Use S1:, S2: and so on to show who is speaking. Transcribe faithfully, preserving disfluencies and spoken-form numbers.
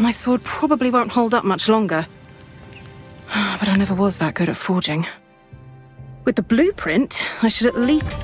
S1: My sword probably won't hold up much longer. But I never was that good at forging. With the blueprint, I should at least...